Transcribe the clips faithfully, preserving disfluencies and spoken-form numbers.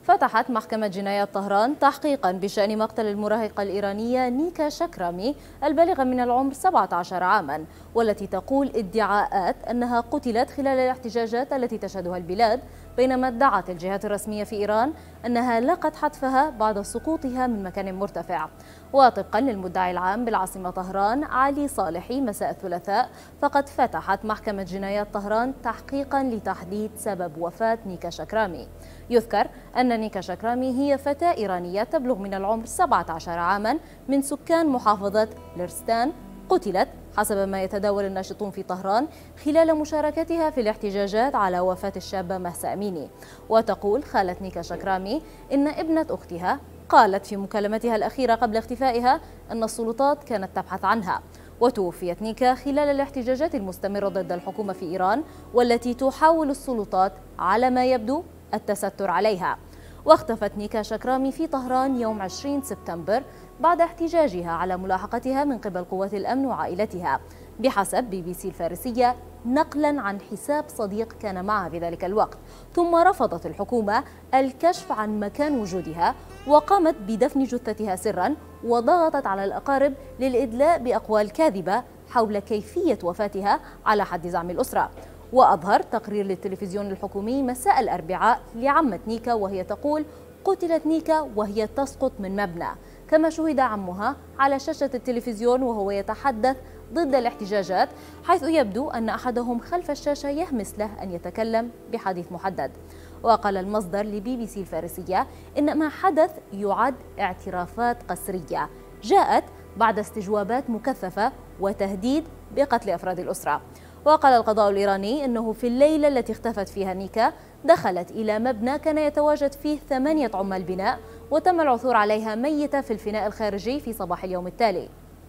فتحت محكمة جنايات طهران تحقيقا بشأن مقتل المراهقة الإيرانية نيكا شكرامي البالغة من العمر سبعة عشر عاما، والتي تقول ادعاءات أنها قتلت خلال الاحتجاجات التي تشهدها البلاد، بينما ادعت الجهات الرسمية في إيران أنها لقت حتفها بعد سقوطها من مكان مرتفع. وطبقا للمدعي العام بالعاصمة طهران علي صالحي مساء الثلاثاء، فقد فتحت محكمة جنايات طهران تحقيقا لتحديد سبب وفاة نيكا شكرامي. يذكر أن نيكا شكرامي هي فتاة إيرانية تبلغ من العمر سبعة عشر عاما من سكان محافظة لرستان، قتلت حسب ما يتداول الناشطون في طهران خلال مشاركتها في الاحتجاجات على وفاة الشابة مهسا أميني. وتقول خالة نيكا شكرامي إن ابنة أختها قالت في مكالمتها الأخيرة قبل اختفائها أن السلطات كانت تبحث عنها. وتوفيت نيكا خلال الاحتجاجات المستمرة ضد الحكومة في إيران، والتي تحاول السلطات على ما يبدو التستر عليها. واختفت نيكا شكرامي في طهران يوم عشرين سبتمبر بعد احتجاجها على ملاحقتها من قبل قوات الأمن وعائلتها، بحسب بي بي سي الفارسية نقلا عن حساب صديق كان معها في ذلك الوقت. ثم رفضت الحكومة الكشف عن مكان وجودها، وقامت بدفن جثتها سرا، وضغطت على الأقارب للإدلاء بأقوال كاذبة حول كيفية وفاتها على حد زعم الأسرة. وأظهر تقرير للتلفزيون الحكومي مساء الأربعاء لعمة نيكا وهي تقول قتلت نيكا وهي تسقط من مبنى، كما شهد عمها على شاشة التلفزيون وهو يتحدث ضد الاحتجاجات، حيث يبدو أن أحدهم خلف الشاشة يهمس له أن يتكلم بحديث محدد. وقال المصدر لبي بي سي الفارسية إن ما حدث يعد اعترافات قسرية جاءت بعد استجوابات مكثفة وتهديد بقتل أفراد الأسرة. وقال القضاء الإيراني أنه في الليلة التي اختفت فيها نيكا دخلت إلى مبنى كان يتواجد فيه ثمانية عمال بناء، وتم العثور عليها ميتة في الفناء الخارجي في صباح اليوم التالي.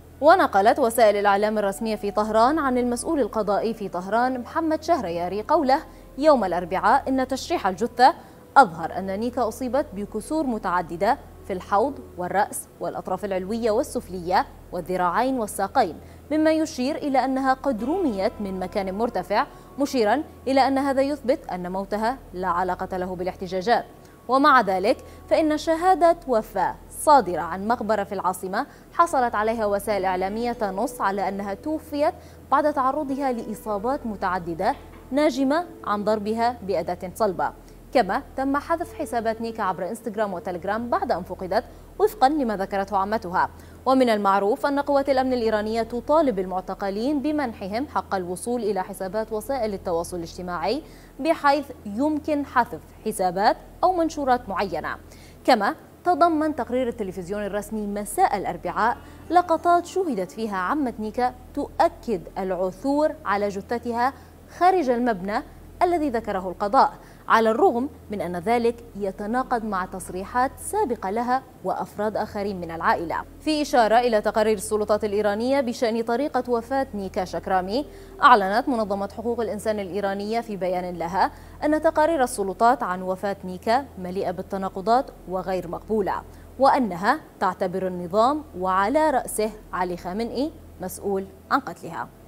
ونقلت وسائل الإعلام الرسمية في طهران عن المسؤول القضائي في طهران محمد شهرياري قوله يوم الأربعاء إن تشريح الجثة أظهر أن نيكا أصيبت بكسور متعددة في الحوض والرأس والأطراف العلوية والسفلية والذراعين والساقين، مما يشير إلى أنها قد رميت من مكان مرتفع، مشيرا إلى أن هذا يثبت أن موتها لا علاقة له بالاحتجاجات. ومع ذلك فإن شهادة وفاة صادرة عن مقبرة في العاصمة حصلت عليها وسائل إعلامية تنص على أنها توفيت بعد تعرضها لإصابات متعددة ناجمة عن ضربها بأداة صلبة. كما تم حذف حسابات نيكا عبر انستغرام وتليجرام بعد أن فقدت وفقا لما ذكرته عمتها. ومن المعروف أن قوات الأمن الإيرانية تطالب المعتقلين بمنحهم حق الوصول إلى حسابات وسائل التواصل الاجتماعي بحيث يمكن حذف حسابات أو منشورات معينة. كما تضمن تقرير التلفزيون الرسمي مساء الأربعاء لقطات شهدت فيها عمة نيكا تؤكد العثور على جثتها خارج المبنى الذي ذكره القضاء، على الرغم من أن ذلك يتناقض مع تصريحات سابقة لها وأفراد آخرين من العائلة. في إشارة إلى تقارير السلطات الإيرانية بشأن طريقة وفاة نيكا شكرامي، أعلنت منظمة حقوق الإنسان الإيرانية في بيان لها أن تقارير السلطات عن وفاة نيكا مليئة بالتناقضات وغير مقبولة، وأنها تعتبر النظام وعلى رأسه علي خامنئي مسؤول عن قتلها.